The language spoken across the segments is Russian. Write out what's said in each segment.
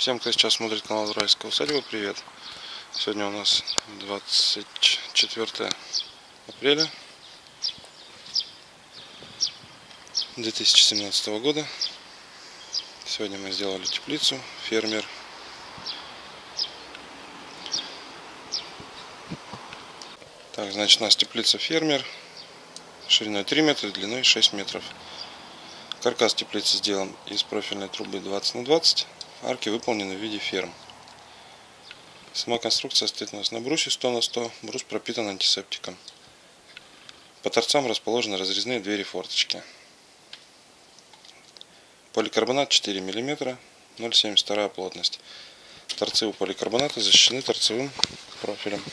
Всем, кто сейчас смотрит канал Уральская усадьба, привет! Сегодня у нас 24 апреля 2017 года. Сегодня мы сделали теплицу «Фермер». Так, значит, у нас теплица «Фермер» шириной 3 метра, длиной 6 метров. Каркас теплицы сделан из профильной трубы 20 на 20. Арки выполнены в виде ферм. Сама конструкция стоит у нас на брусе 100 на 100. Брус пропитан антисептиком. По торцам расположены разрезные двери-форточки. Поликарбонат 4 мм, 0,72 плотность. Торцы у поликарбоната защищены торцевым профилем.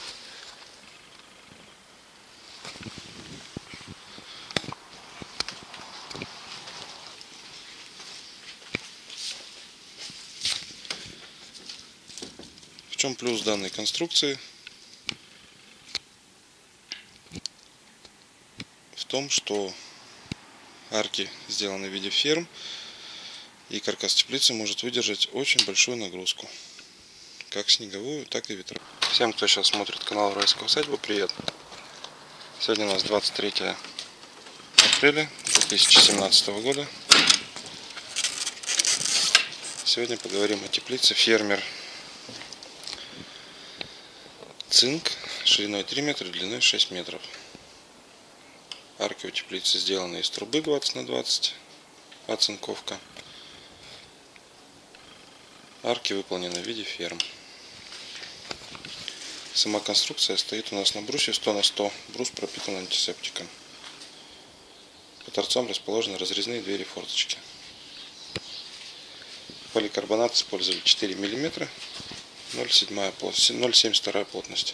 В чем плюс данной конструкции? В том, что арки сделаны в виде ферм, и каркас теплицы может выдержать очень большую нагрузку, как снеговую, так и ветровую. Всем, кто сейчас смотрит канал Уральская усадьба, привет! Сегодня у нас 23 апреля 2017 года. Сегодня поговорим о теплице «Фермер». Цинк шириной 3 метра, длиной 6 метров. Арки у теплицы сделаны из трубы 20 на 20, оцинковка. Арки выполнены в виде ферм. Сама конструкция стоит у нас на брусе 100 на 100. Брус пропитан антисептиком. По торцам расположены разрезные двери-форточки. Поликарбонат использовали 4 мм, 0,72 плотность.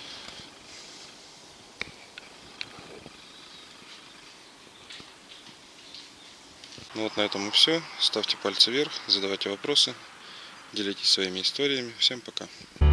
Ну вот на этом и все. Ставьте пальцы вверх, задавайте вопросы, делитесь своими историями. Всем пока!